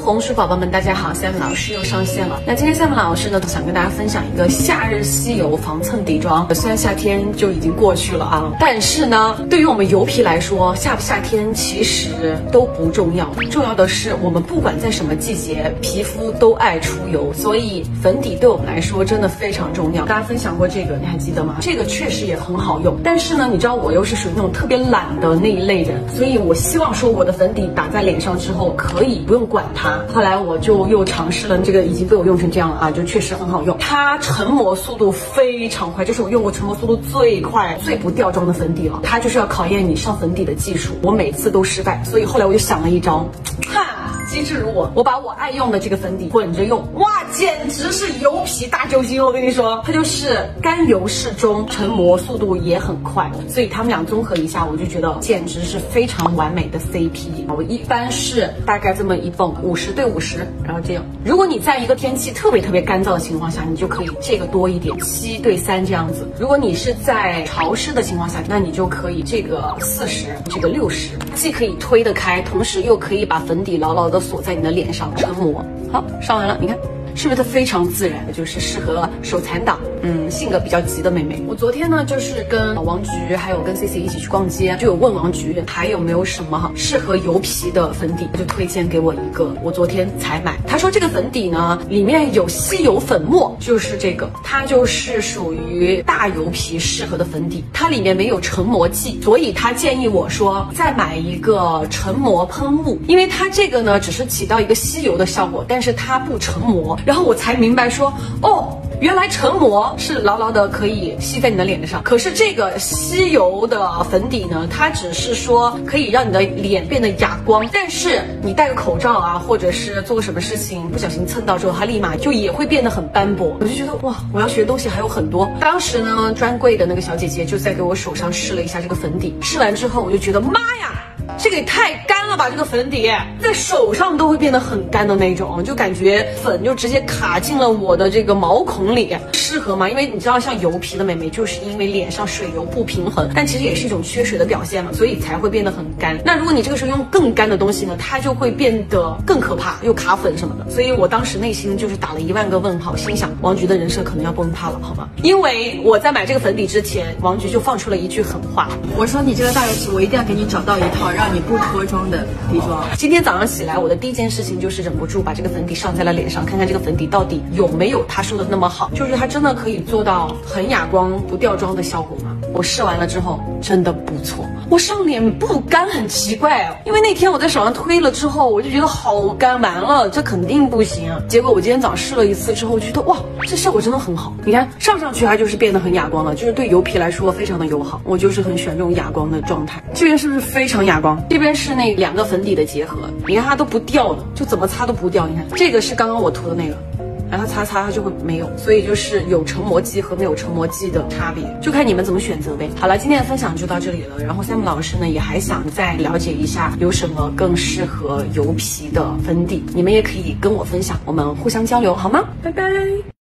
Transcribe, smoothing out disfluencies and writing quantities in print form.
红薯宝宝们，大家好，Sam 老师又上线了。那今天 Sam 老师呢，想跟大家分享一个夏日吸油防蹭底妆。虽然夏天就已经过去了啊，但是呢，对于我们油皮来说，夏不夏天其实都不重要，重要的是我们不管在什么季节，皮肤都爱出油，所以粉底对我们来说真的非常重要。大家分享过这个，你还记得吗？这个确实也很好用，但是呢，你知道我又是属于那种特别懒的那一类人，所以我希望说我的粉底打在脸上之后可以不用管它。后来我就又尝试了这个，已经被我用成这样了啊，就确实很好用。它成膜速度非常快，就是我用过成膜速度最快、最不掉妆的粉底了。它就是要考验你上粉底的技术，我每次都失败，所以后来我就想了一招，机智如我把我爱用的这个粉底混着用，哇，简直是油皮大救星！我跟你说，它就是甘油适中，成膜速度也很快，所以它们俩综合一下，我就觉得简直是非常完美的 CP。我一般是大概这么一泵，50对50，然后这样。如果你在一个天气特别干燥的情况下，你就可以这个多一点，7对3这样子。如果你是在潮湿的情况下，那你就可以这个40，这个60，既可以推得开，同时又可以把粉底牢牢的锁在你的脸上成膜。好，上完了，你看是不是它非常自然，就是适合手残党，性格比较急的妹妹。我昨天呢就是跟王菊还有跟 CC 一起去逛街，就有问王菊还有没有什么适合油皮的粉底，就推荐给我一个，我昨天才买。他说这个粉底呢里面有吸油粉末，就是这个，它就是属于大油皮适合的粉底，它里面没有成膜剂，所以他建议我说再买一个成膜喷雾，因为它这个呢只是起到一个吸油的效果，但是它不成膜。然后我才明白说，哦，原来成膜是牢牢的可以吸在你的脸上，可是这个吸油的粉底呢，它只是说可以让你的脸变得哑光，但是你戴个口罩啊，或者是做个什么事情不小心蹭到之后，它立马就也会变得很斑驳。我就觉得哇，我要学的东西还有很多。当时呢，专柜的那个小姐姐就在给我手上试了一下这个粉底，试完之后我就觉得妈呀，这个也太干了吧！这个粉底在手上都会变得很干的那种，就感觉粉就直接卡进了我的这个毛孔里，适合吗？因为你知道，像油皮的美眉就是因为脸上水油不平衡，但其实也是一种缺水的表现嘛，所以才会变得很干。那如果你这个时候用更干的东西呢，它就会变得更可怕，又卡粉什么的。所以我当时内心就是打了10000个问号，心想王菊的人设可能要崩塌了，好吗？因为我在买这个粉底之前，王菊就放出了一句狠话， 我说你这个大油皮，我一定要给你找到一套让你不脱妆的底妆。 今天早上起来，我的第一件事情就是忍不住把这个粉底上在了脸上，看看这个粉底到底有没有他说的那么好，就是它真的可以做到很哑光不掉妆的效果吗？我试完了之后真的不错，我上脸不干很奇怪哦，因为那天我在手上推了之后，我就觉得好干，完了这肯定不行啊。结果我今天早上试了一次之后，觉得哇，这效果真的很好。你看上去它就是变得很哑光了，就是对油皮来说非常的友好。我就是很喜欢这种哑光的状态。这边是不是非常哑光？这边是那2个粉底的结合，你看它都不掉的，就怎么擦都不掉。你看这个是刚刚我涂的那个，然后擦它就会没有，所以就是有成膜剂和没有成膜剂的差别，就看你们怎么选择呗。好了，今天的分享就到这里了。然后 Sam 老师呢也还想再了解一下有什么更适合油皮的粉底，你们也可以跟我分享，我们互相交流好吗？拜拜。